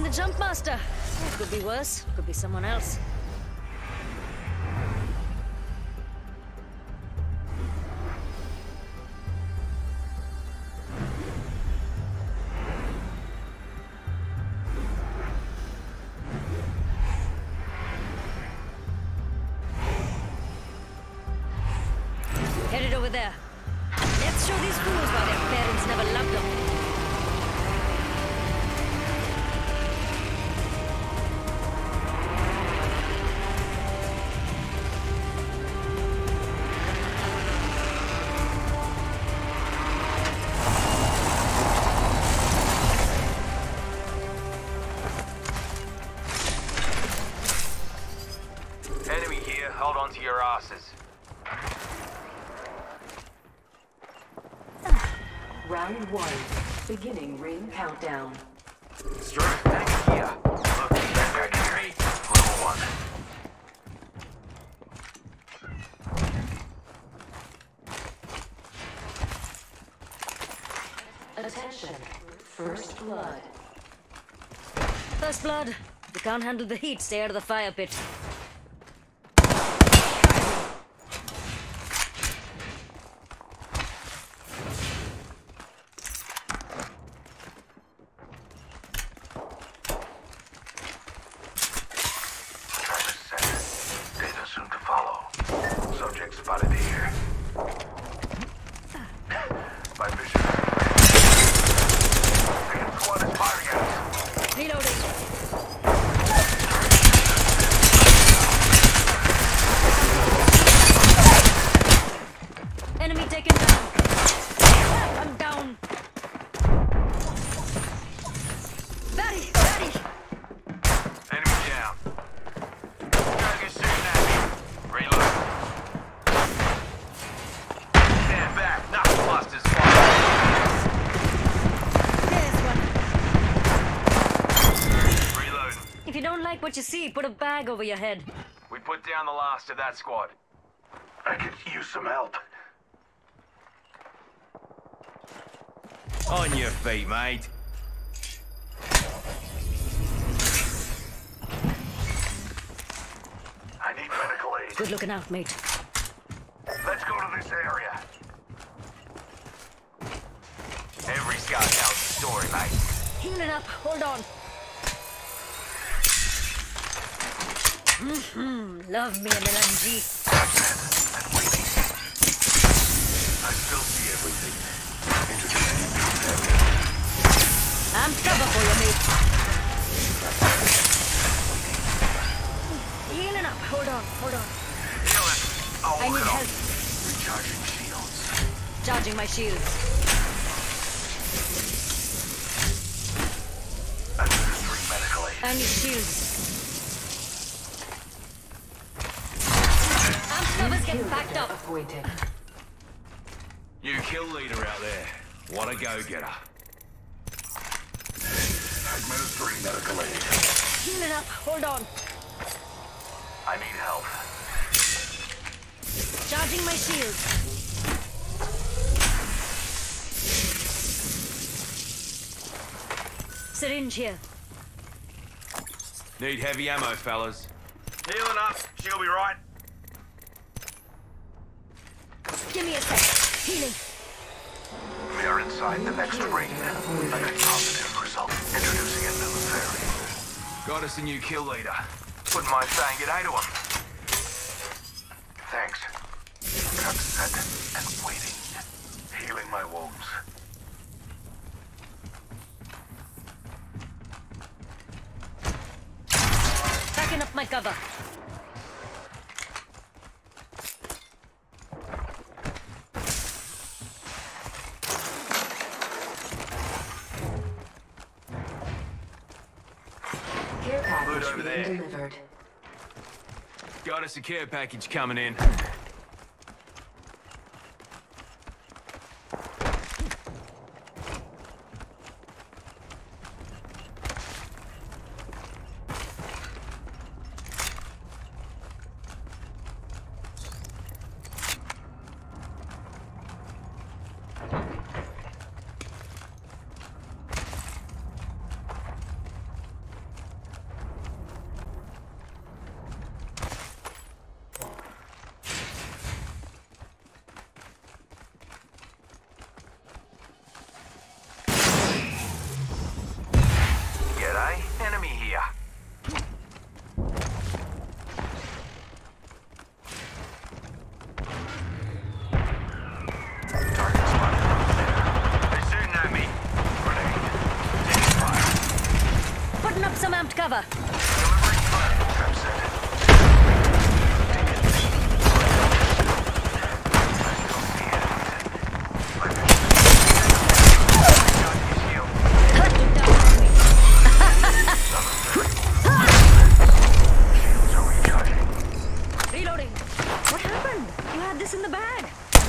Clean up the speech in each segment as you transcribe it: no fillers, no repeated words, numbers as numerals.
the jump master. It could be worse. Could be someone else. Headed over there. Let's show these fools why their parents never loved them. Enemy here, hold on to your asses. Round 1. Beginning ring countdown. Strike back here. Look, back here. Level 1. Attention. First blood. First blood. You can't handle the heat. Stay out of the fire pit. Spotted here. My vision. Second squad is firing at us. Reloading. Enemy taken down. I'm down. Very. Enemy down. Trying to get shooting at me. Reload. Stand back. Knuckle busters fire. There's one. Reloading. If you don't like what you see, put a bag over your head. We put down the last of that squad. I could use some help. On your feet, mate. I need medical aid. Good looking out, mate. Let's go to this area. Every scout tells a story, mate. Healing up. Hold on. Love me an LMG. I'm waiting. I still see everything. I'm cover for you, mate. Healing up. Hold on. Healing. Oh, I need look help. Recharging shields. Charging my shields. Administering medical aid. I need shields. Covers get backed up. Appointed. You kill leader out there. What a go-getter. Administering medical aid. Healing up. Hold on. I need help. Charging my shields. Syringe here. Need heavy ammo, fellas. Healing up. She'll be right. Give me a sec. Healing. We are inside the next ring. A positive result. Introducing a new variant. Got us a new kill leader. Wouldn't mind saying good day to him. Thanks. I'm set and waiting. Healing my wounds. Backing up my cover. Care package over being there. delivered. Got us a care package coming in. cover. Delivering fire. Trap set. Shields are recharging. Reloading. What happened? You had this in the bag.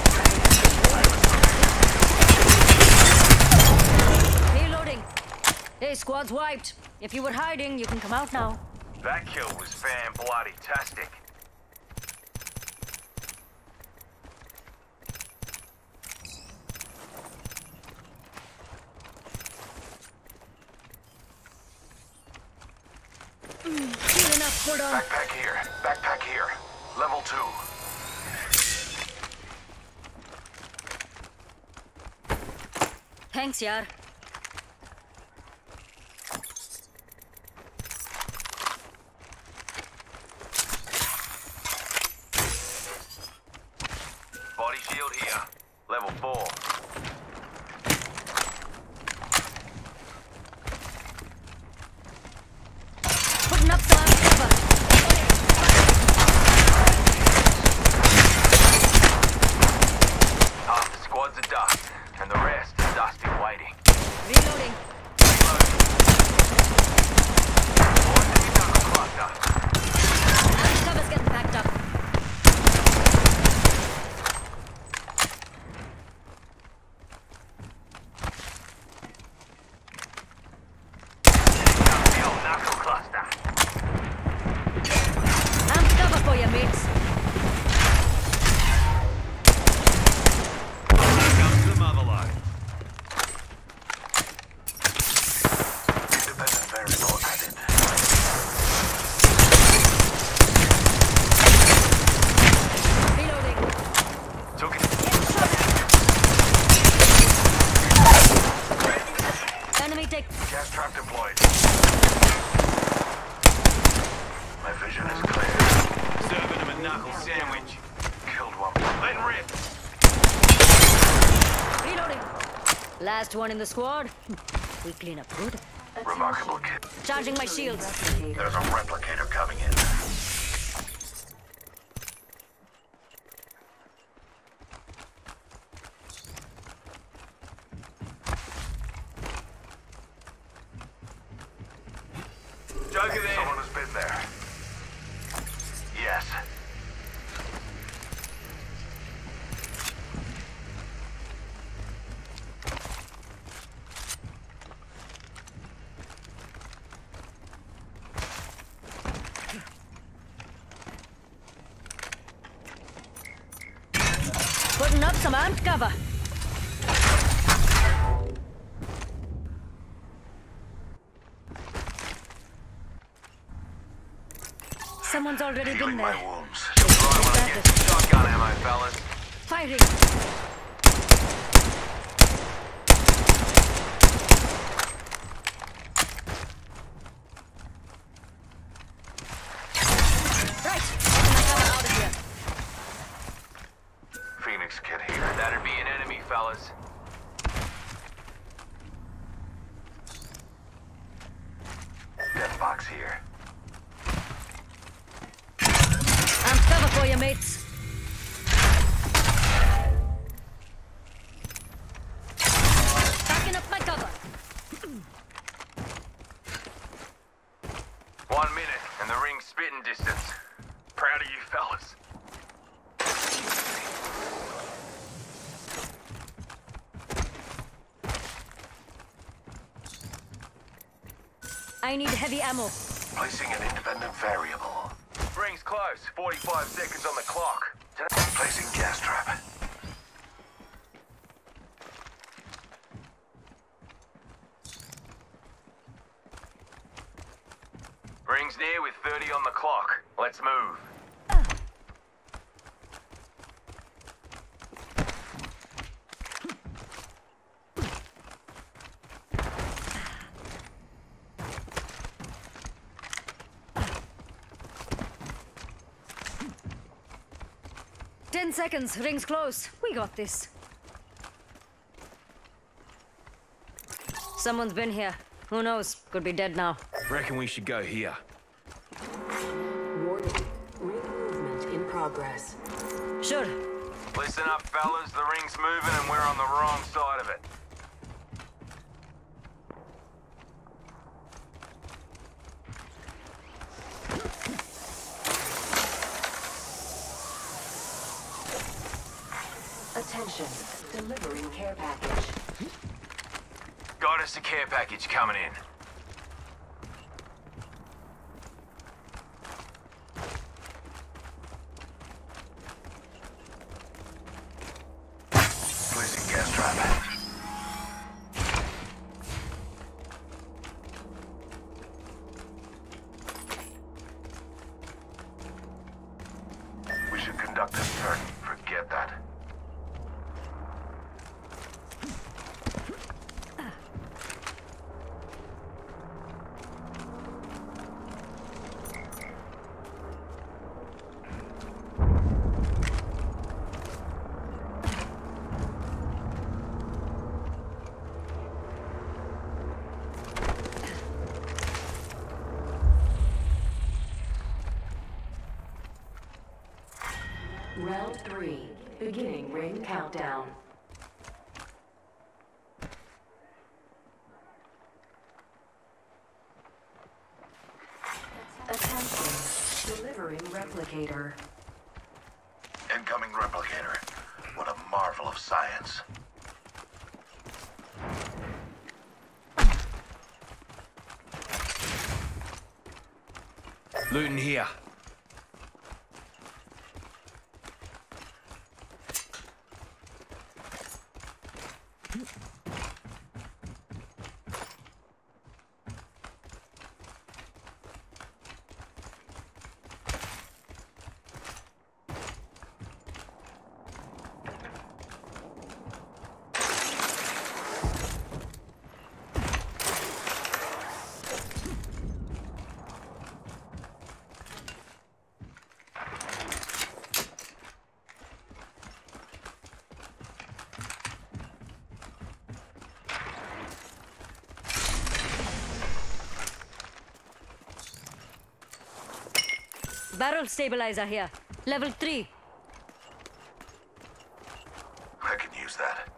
Reloading. Hey, squad's wiped. If you were hiding, you can come out now. That kill was fan-bloody-tastic. Feel enough, hold on. Backpack here. Backpack here. Level 2. Thanks, yaar. Body shield here. Level 4. Putting up some cover. Half the squad's a dust, and the rest is dust in waiting. Reloading. Boys in the knuckle cluster. Cover's getting packed up. The old knuckle cluster. I'm cover for you, mates. Here comes the motherload. Independent variable added. Reloading. Took it. Enemy take. Gas trap deployed. My vision is clear. Serving him a knuckle sandwich. Killed one. Then rip. Reloading. Last one in the squad. We clean up good. Remarkable kid. Charging my shields. There's a replicator coming in. Joker there. Someone has been there. Yes. Putting up some armed cover. Someone's already Healing been my there. wounds. Right when I get shotgun ammo, fellas. Firing. Right. Getting my cover out of here. Phoenix kid here. That'd be an enemy, fellas. Death box here. I'm cover for you, mates. Backing up my cover. 1 minute, and the ring's spitting distance. Proud of you, fellas. I need heavy ammo. Placing an independent variable. Ring's close. 45 seconds on the clock. Placing gas trap. Ring's near with 30 on the clock. Let's move. Ten seconds. Ring's close. We got this. Someone's been here. Who knows? Could be dead now. Reckon we should go here. Warning. Ring movement in progress. Sure. Listen up, fellas. The ring's moving and we're on the wrong side of it. Attention. Delivering care package. Got us a care package coming in. Placing gas trap. We should conduct this turn. Forget that. Round 3. Beginning ring countdown. Attention. Delivering replicator. Incoming replicator. What a marvel of science. Looting here. Barrel stabilizer here. Level 3. I can use that.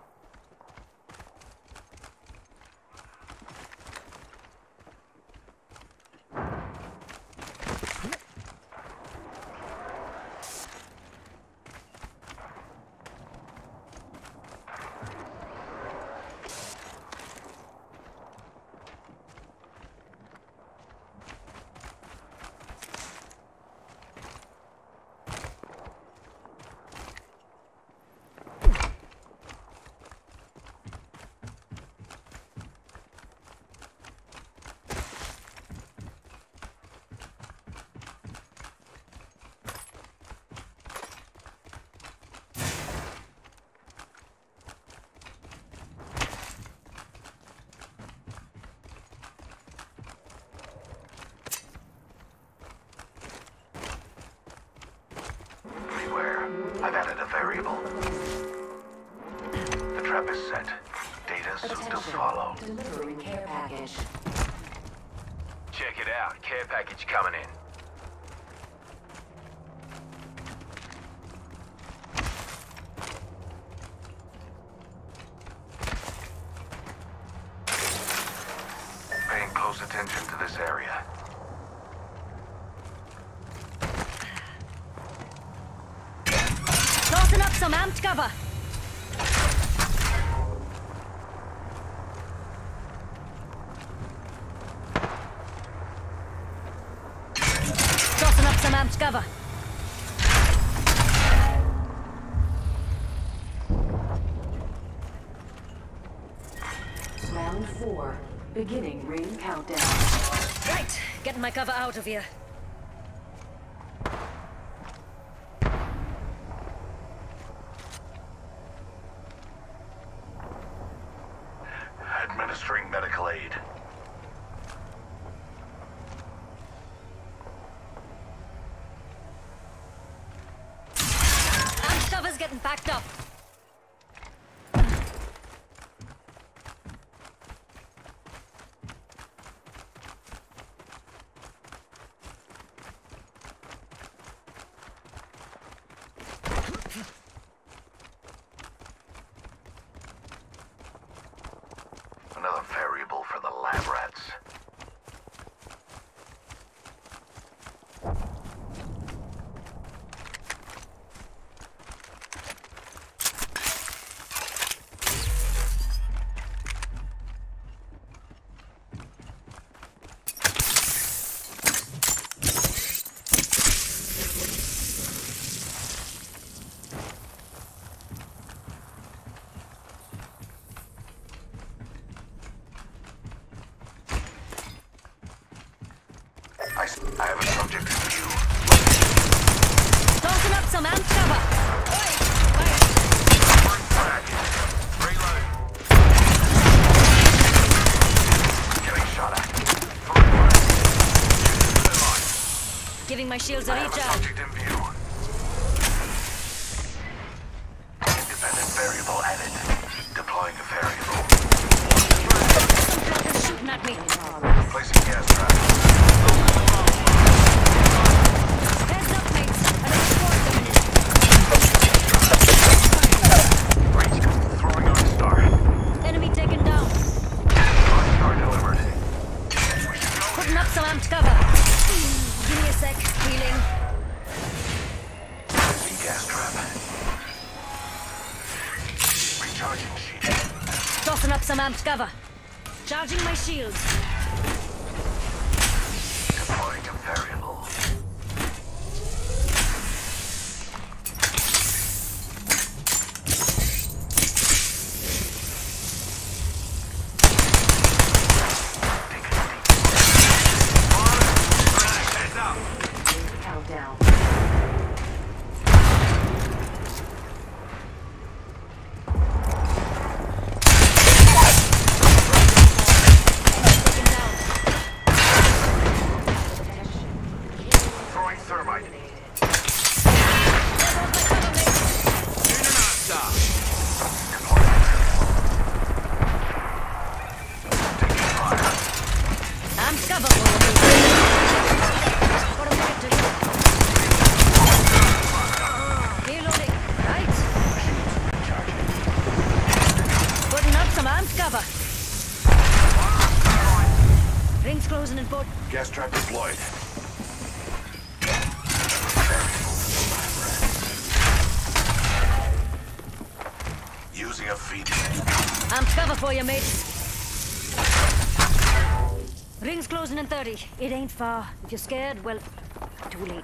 I've added a variable. The trap is set. Data soon to follow. Delivering care package. Check it out. Care package coming in. Paying close attention to this area. Tossing up some amped cover. Tossing up some amped cover. Round 4. Beginning ring countdown. Right, getting my cover out of here. Administering medical aid. Amped cover's getting packed up. shields are I have a recharged. subject in view. Independent variable added. Deploying a variable. Some flankers shooting at me. Placing gas trap. Heads up, mates. Another squad coming in. Breach. Throwing on star. Enemy taken down. Star delivered. Putting up some amped cover. Give me a sec. Healing. Placing gas trap. Recharging sheet. Tossing up some amped cover. Charging my shields. Deploying a variable. Countdown. Taken down. Throwing thermite. There goes my cover, mates. Taking fire. Amped cover for you, mates. What a minute to reloading. Right. Putting up some amped cover. Rings closing in both. Gas trap deployed. Using a feed. Amped cover for you, mates. Rings closing in 30. It ain't far. If you're scared, well, too late.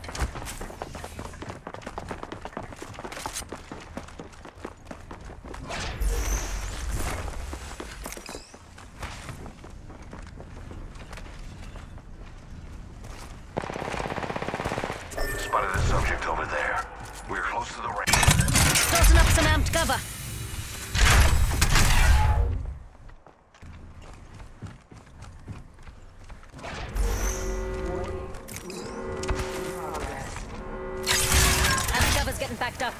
Spotted a subject over there. We're close to the range. Tossing up some amped cover. Amped cover's getting backed up.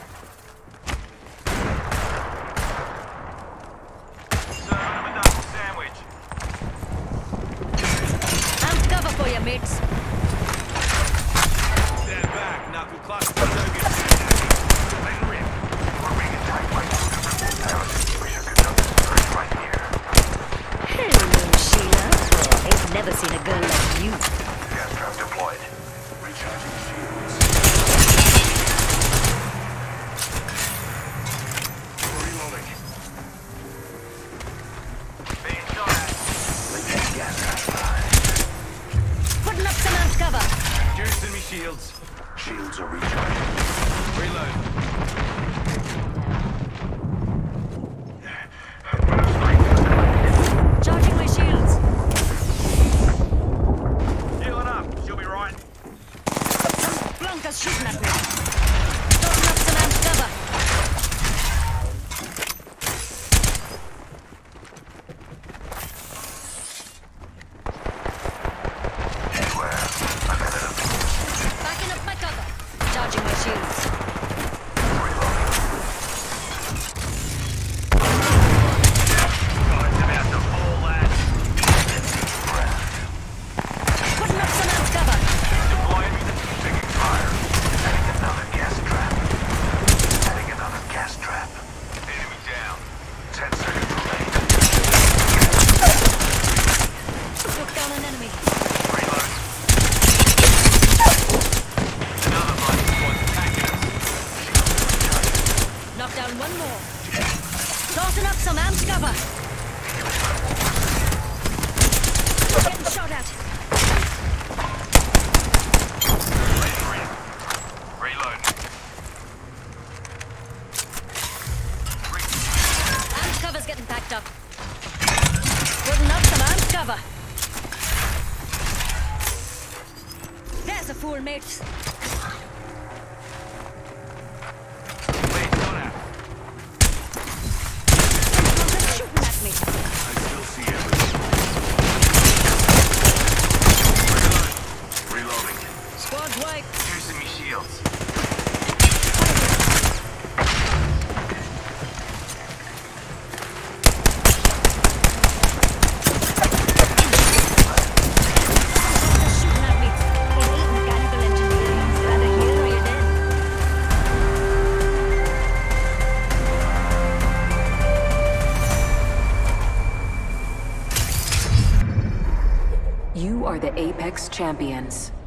Amped cover for you, mates. Stand back. Knuckle cluster. We're being attacked by two different parasites. We should conduct a search right here. Hello, Sheila. Oh, ain't never seen a girl like you. Gas trap deployed. Recharging shields. Reloading. Being shot at. Let's gas trap behind. Putting up some amped cover. Juicing me shields. Shields are recharging. Reload. Charging my shields. Healing up. She'll be right. Some flunkers shooting at me. Tossing up some amped cover. Beware. I'm at it. Backing up my cover. Charging my shields. Putting up some amped cover. Another gas trap. Enemy down. 10 seconds remaining. Took down an enemy. Reload. Another body squad attacking us. Knock down one more. Tossing up some amped cover. Getting shot at. Reload. Amped cover's getting packed up. Putting up some amped cover. There's a fool, mates. Wait, don't have. Flunkers shooting at me. I still see everything. You are the Apex Champions.